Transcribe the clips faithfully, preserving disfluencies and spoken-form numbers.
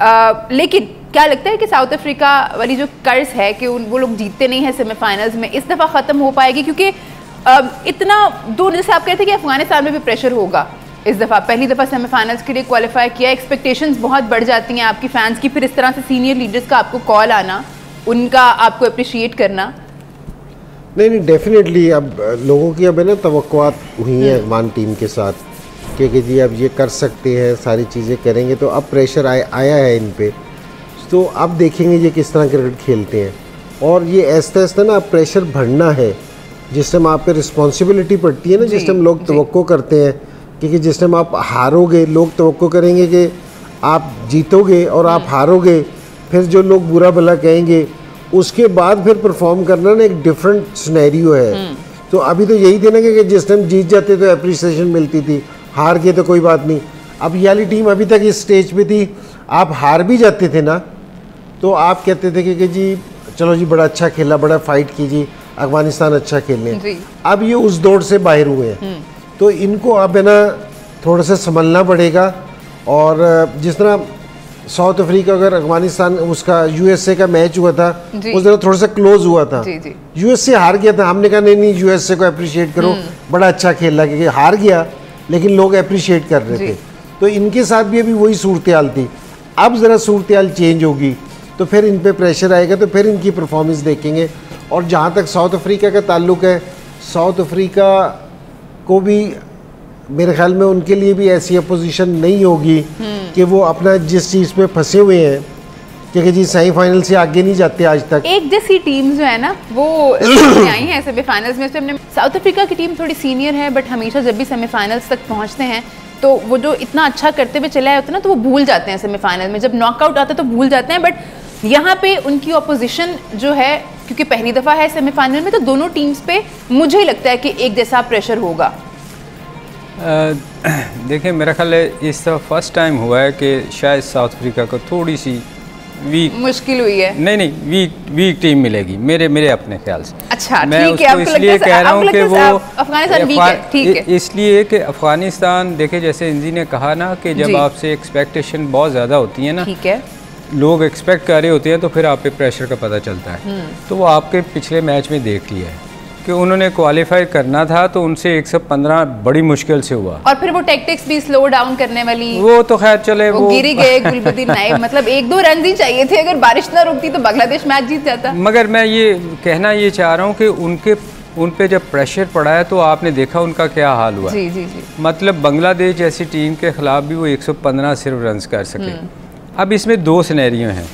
आ, लेकिन क्या लगता है कि साउथ अफ्रीका वाली जो कर्ज है कि उन वो लोग जीतते नहीं हैं सेमीफाइनल्स में, इस दफ़ा ख़त्म हो पाएगी? क्योंकि आ, इतना दूर, जैसे आप कहते हैं कि अफगानिस्तान में भी प्रेशर होगा इस दफ़ा, पहली दफ़ा सेमीफाइनल्स के लिए क्वालिफाई किया, एक्सपेक्टेशंस बहुत बढ़ जाती हैं आपकी फैंस की, फिर इस तरह से सीनियर लीडर्स का आपको कॉल आना, उनका आपको अप्रिशिएट करना। नहीं नहीं डेफिनेटली अब लोगों की अब है ना तवक्कुआत हुई हैं अफगान टीम के साथ कि कि जी अब ये कर सकते हैं, सारी चीज़ें करेंगे, तो अब प्रेशर आया आया है इन पे, तो अब देखेंगे ये किस तरह क्रिकेट खेलते हैं। और ये ऐसा ऐसा ना प्रेशर बढ़ना है, जिस टाइम आप पे रिस्पॉन्सिबिलिटी पड़ती है ना, जिस टाइम लोग तवक्को करते हैं, क्योंकि जिस टाइम आप हारोगे लोग तवक्को करेंगे कि आप जीतोगे और आप हारोगे, फिर जो लोग बुरा भला कहेंगे, उसके बाद फिर परफॉर्म करना ना एक डिफरेंट सिनेरियो है। तो अभी तो यही थे ना कि जिस टाइम जीत जाते तो अप्रिसिएशन मिलती थी, हार गए तो कोई बात नहीं। अब ये वाली टीम अभी तक इस स्टेज पे थी, आप हार भी जाते थे ना तो आप कहते थे कि, कि जी चलो जी बड़ा अच्छा खेला, बड़ा फाइट कीजिए, अफगानिस्तान अच्छा खेल रहे। अब ये उस दौड़ से बाहर हुए हैं, तो इनको अब है ना थोड़ा सा संभलना पड़ेगा। और जिस तरह साउथ अफ्रीका अगर अफगानिस्तान उसका यूएसए का मैच हुआ था उस तरह थोड़ा सा क्लोज हुआ था, यूएसए हार गया था, हमने कहा नहीं नहीं यूएसए को अप्रिशिएट करो, बड़ा अच्छा खेला, क्योंकि हार गया लेकिन लोग अप्रिशिएट कर रहे थे। तो इनके साथ भी अभी वही सूरत हाल थी। अब ज़रा सूरत हाल चेंज होगी तो फिर इन पे प्रेशर आएगा, तो फिर इनकी परफॉर्मेंस देखेंगे। और जहाँ तक साउथ अफ्रीका का ताल्लुक है, साउथ अफ्रीका को भी मेरे ख्याल में उनके लिए भी ऐसी अपोजिशन नहीं होगी कि वो अपना जिस चीज़ में फंसे हुए हैं, क्योंकि जी सेमीफाइनल से आगे नहीं जाते आज तक। एक जैसी टीम जो है ना वो आई हैं सेमीफाइनल्स में, हमने साउथ अफ्रीका की टीम थोड़ी सीनियर है, बट हमेशा जब भी सेमीफाइनल्स तक पहुंचते हैं तो वो जो इतना अच्छा करते हुए चले आए होते हैं ना, तो वो भूल जाते हैं सेमीफाइनल में, जब नॉकआउट आता है तो भूल जाते हैं। बट यहाँ पे उनकी ऑपोजिशन जो है, क्योंकि पहली दफ़ा है सेमीफाइनल में, तो दोनों टीम्स पे मुझे लगता है कि एक जैसा प्रेशर होगा। देखिए मेरा ख्याल है इस दफ़ा फर्स्ट टाइम हुआ है कि शायद साउथ अफ्रीका को थोड़ी सी वीक मुश्किल हुई है। नहीं नहीं वीक वीक टीम मिलेगी मेरे मेरे अपने ख्याल से। अच्छा मैं ठीक है, उसको इसलिए कह रहा हूँ कि वो अफगानिस्तान वीक है, ठीक है, इसलिए कि अफगानिस्तान देखे, जैसे इंजी ने कहा ना कि जब आपसे एक्सपेक्टेशन बहुत ज़्यादा होती है ना, ठीक है, लोग एक्सपेक्ट कर रहे होते हैं, तो फिर आप पे प्रेशर का पता चलता है। तो वो आपके पिछले मैच में देख लिया है कि उन्होंने क्वालिफाई करना था, तो उनसे एक सौ पंद्रह बड़ी मुश्किल से हुआ। और फिर वो टैक्टिक्स भी स्लो डाउन करने वाली, वो तो खैर चले, वो, वो गिर गए गुलबदीन नाइब, मतलब एक दो रन ही चाहिए थे, अगर बारिश ना रुकती तो बांग्लादेश मैच जीत जाता। मगर मैं ये कहना ये चाह रहा हूँ कि उनके उन पे जब प्रेशर पड़ा है तो आपने देखा उनका क्या हाल हुआ। जी जी जी। मतलब बांग्लादेश जैसी टीम के खिलाफ भी वो एक सौ पंद्रह सिर्फ रन कर सके। अब इसमें दो सिनेरियो हैं।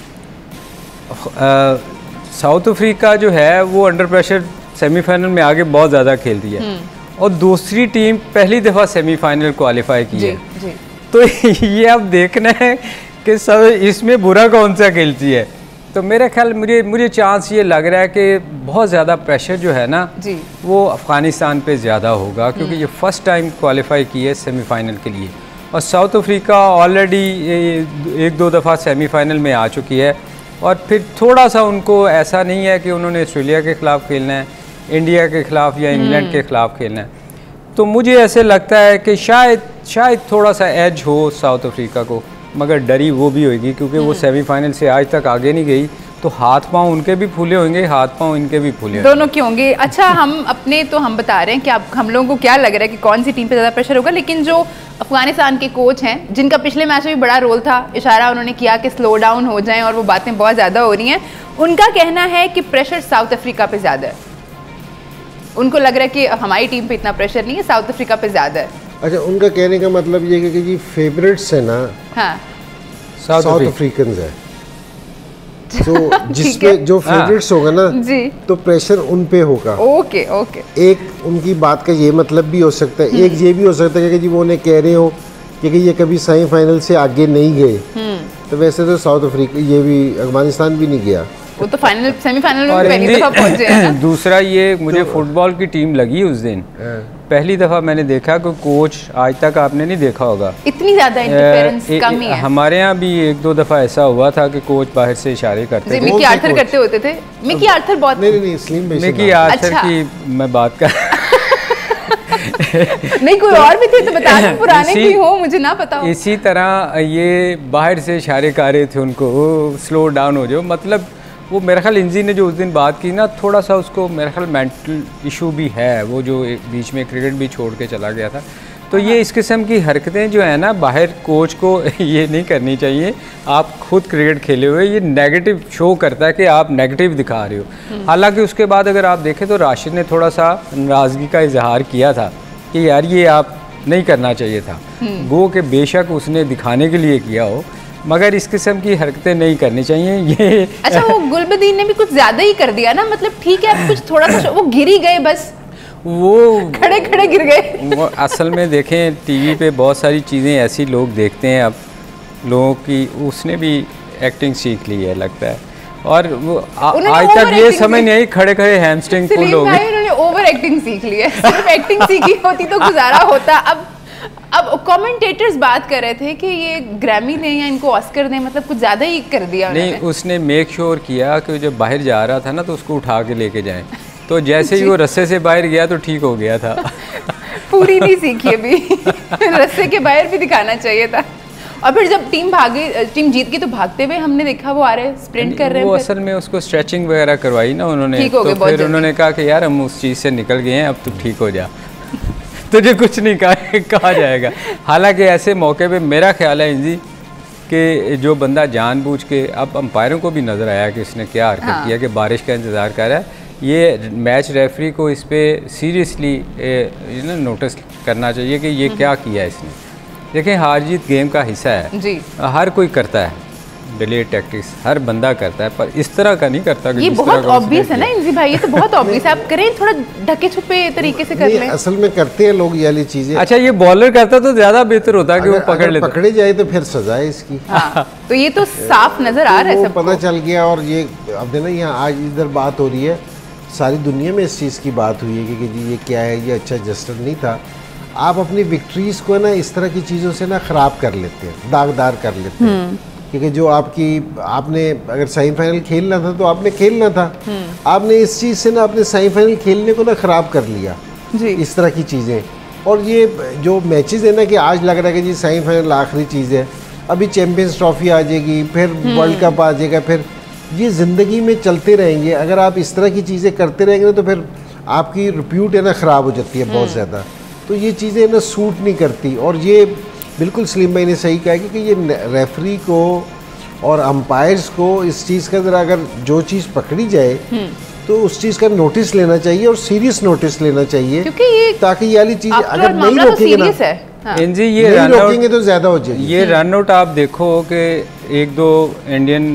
साउथ अफ्रीका जो है वो अंडर प्रेशर सेमीफाइनल में आगे बहुत ज़्यादा खेलती है, और दूसरी टीम पहली दफ़ा सेमीफाइनल क्वालिफाई की है, जी। तो ये अब देखना है कि सब इसमें बुरा कौन सा खेलती है। तो मेरे ख्याल मुझे मुझे चांस ये लग रहा है कि बहुत ज़्यादा प्रेशर जो है ना जी, वो अफ़गानिस्तान पे ज़्यादा होगा, क्योंकि ये फ़र्स्ट टाइम क्वालिफाई की है सेमीफाइनल के लिए, और साउथ अफ्रीका ऑलरेडी एक दो दफ़ा सेमीफाइनल में आ चुकी है। और फिर थोड़ा सा उनको ऐसा नहीं है कि उन्होंने ऑस्ट्रेलिया के ख़िलाफ़ खेलना है, इंडिया के ख़िलाफ़ या इंग्लैंड के ख़िलाफ़ खेलना है। तो मुझे ऐसे लगता है कि शायद शायद थोड़ा सा एज हो साउथ अफ्रीका को, मगर डरी वो भी होगी क्योंकि वो सेमीफाइनल से आज तक आगे नहीं गई, तो हाथ पांव उनके भी फूले होंगे, हाथ पांव इनके भी फूले दोनों के होंगे। अच्छा, हम अपने तो हम बता रहे हैं कि आप हम लोगों को क्या लग रहा है कि कौन सी टीम पे ज़्यादा प्रेशर होगा, लेकिन जो अफगानिस्तान के कोच हैं जिनका पिछले मैच में भी बड़ा रोल था, इशारा उन्होंने किया कि स्लो डाउन हो जाएं और वो बातें बहुत ज़्यादा हो रही हैं, उनका कहना है कि प्रेशर साउथ अफ्रीका पे ज़्यादा है। उनको लग रहा है कि हमारी टीम पे इतना प्रेशर नहीं है, साउथ अफ्रीका पे ज़्यादा है। अच्छा, उनका कहने का मतलब ये है कि जी फेवरेट्स है ना, हाँ, साउथ अफ्रीकन है, तो जिसमें जो फेवरेट्स होगा ना जी, तो प्रेशर उन पे होगा। Okay okay. एक उनकी बात का ये मतलब भी हो सकता है, एक ये भी हो सकता है कि जी वो उन्हें कह रहे हो कि ये कभी सेमीफाइनल से आगे नहीं गए, तो वैसे तो साउथ अफ्रीका ये भी अफगानिस्तान भी नहीं गया, वो तो फाइनल सेमीफाइनल में पहली दफा पहुंचे हैं ना। दूसरा ये मुझे तो, फुटबॉल की टीम लगी उस दिन, पहली दफा मैंने देखा कि कोच, आज तक आपने नहीं देखा होगा इतनी ज्यादा इंटरफेरेंस कम ही है। हमारे यहाँ भी एक दो दफा ऐसा हुआ था कि कोच बाहर से इशारे करते थे। मिकी आर्थर करते होते थे। मिकी आर्थर बहुत नहीं नहीं स्लिम मिकी आर्थर की मैं बात कर नहीं कोई और भी थे तो बता दें, पुराने कोई हो, मुझे ना पता हो। इसी तरह ये बाहर से इशारे कर रहे थे उनको स्लो डाउन हो जाओ, मतलब वो मेरा ख्याल इंजी ने जो उस दिन बात की ना, थोड़ा सा उसको मेरा ख्याल मेंटल इशू भी है, वो जो बीच में क्रिकेट भी छोड़ के चला गया था। तो ये इस किस्म की हरकतें जो है ना, बाहर कोच को ये नहीं करनी चाहिए। आप खुद क्रिकेट खेले हुए, ये नेगेटिव शो करता है कि आप नेगेटिव दिखा रहे हो। हालांकि उसके बाद अगर आप देखें तो राशिद ने थोड़ा सा नाराज़गी का इजहार किया था कि यार ये आप नहीं करना चाहिए था, गो के बेशक उसने दिखाने के लिए किया हो, मगर इस किस्म की हरकतें नहीं करनी चाहिए। ये अच्छा, वो गुलबदीन ने भी कुछ ज़्यादा ही कर दिया ना, मतलब ठीक है कुछ थोड़ा सा, वो गिर ही गए बस, वो खड़े खड़े गिर गए। वो असल में देखें टीवी पे बहुत सारी चीज़ें ऐसी लोग देखते हैं, अब लोगों की उसने भी एक्टिंग सीख ली है लगता है, और वो आ, आज तक ये समझ नहीं आई खड़े खड़े हैमस्ट्रिंग पुल हो गए। उन्होंने ओवर एक्टिंग सीख ली है, सिर्फ एक्टिंग सीखी होती तो गुजारा होता। अब अब कमेंटेटर्स बात कर रहे थे कि ये ग्रैमी दें या इनको ऑस्कर दें, मतलब कुछ ज़्यादा ही कर दिया नहीं, उसने मेक श्योर किया कि जब बाहर जा रहा था ना तो उसको उठा के लेके जाएं, तो जैसे ही वो रस्से से बाहर गया तो ठीक हो गया था। पूरी नहीं सीखी अभी रस्से के बाहर भी दिखाना चाहिए था। और फिर जब टीम भागे, टीम जीत गई तो भागते हुए हमने देखा वो आ रहे स्प्रिंट कर रहे हैं। वो असल में उसको स्ट्रेचिंग वगैरह करवाई ना उन्होंने, तो फिर उन्होंने कहा कि यार हम उस चीज़ से निकल गए हैं, अब तू ठीक हो जा, तुझे कुछ नहीं कहा कहा जाएगा। हालांकि ऐसे मौके पे मेरा ख्याल है इंजी कि जो बंदा जानबूझ के, अब अंपायरों को भी नज़र आया कि इसने क्या हरकत हाँ। किया कि बारिश का इंतज़ार कर रहा है, ये मैच रेफरी को इस पर सीरियसली ना नोटिस करना चाहिए कि ये क्या किया इसने। देखें हार जीत गेम का हिस्सा है जी, हर कोई करता है, डिले टैक्टिक्स हर बंदा करता है, पर इस तरह का नहीं करता कि ये बहुत ऑब्वियस है ना इंजी भाई, ये तो बहुत ऑब्वियस है। आप करें थोड़ा ढके छुपे तरीके से कर लें। असल में करते हैं लोग ये वाली चीजें। अच्छा, ये बॉलर करता तो ज्यादा बेहतर होता कि वो पकड़ लेता, पकड़े जाए तो फिर सजा है इसकी। हाँ, तो ये तो साफ नजर आ रहा है सबको, पता चल गया। और ये अब ना यहाँ आज इधर बात हो रही है, सारी दुनिया में इस चीज़ की बात हुई है कि जी ये क्या है, ये अच्छा जस्टर नहीं था। आप अपनी विक्ट्रीज को ना इस तरह की चीज़ों से ना ख़राब कर लेते हैं, दागदार कर लेते हैं, क्योंकि जो आपकी आपने अगर सेमीफाइनल खेलना था तो आपने खेलना था, आपने इस चीज़ से ना अपने सेमीफाइनल खेलने को ना ख़राब कर लिया जी। इस तरह की चीज़ें। और ये जो मैचेस है ना कि आज लग रहा है कि जी सेमीफाइनल आखिरी चीज़ है, अभी चैम्पियंस ट्रॉफी आ जाएगी, फिर वर्ल्ड कप आ जाएगा, फिर ये ज़िंदगी में चलते रहेंगे। अगर आप इस तरह की चीज़ें करते रहेंगे तो फिर आपकी रिप्यूट है ना ख़राब हो जाती है बहुत ज़्यादा। तो ये चीज़ें ना सूट नहीं करती। और ये बिल्कुल सलीम भाई ने सही कहा कि ये रेफरी को और अंपायर्स को इस चीज़ का ज़रा अगर जो चीज़ पकड़ी जाए तो उस चीज़ का नोटिस लेना चाहिए और सीरियस नोटिस लेना चाहिए, क्योंकि ये ताकि ये वाली चीज़ अगर नहीं रोकेंगे ना हाँ। इंजी ये नहीं रोकेंगे तो ज़्यादा हो जाएगी। ये रन आउट आप देखो कि एक दो इंडियन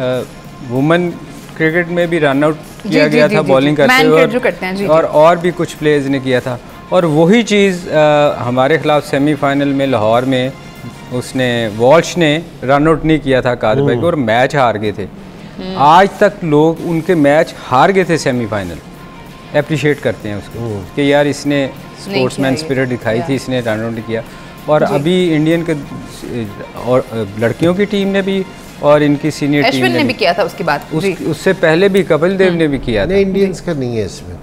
वुमेन क्रिकेट में भी रन आउट किया गया था बॉलिंग करते हुए, और और भी कुछ प्लेयर्स ने किया था। और वही चीज़ हमारे खिलाफ सेमीफाइनल में लाहौर में उसने वॉल्श ने रन आउट नहीं किया था कादर भाई को, और मैच हार गए थे। आज तक लोग उनके मैच हार गए थे सेमीफाइनल, अप्रिशिएट करते हैं उसको कि यार इसने स्पोर्ट्समैन स्पिरिट दिखाई थी, इसने रन आउट किया। और अभी इंडियन के और लड़कियों की टीम ने भी और इनकी सीनियर टीम ने भी किया था उसके बाद, उस, उससे पहले भी कपिल देव ने भी किया था। नहीं, इंडियंस का नहीं है इसमें।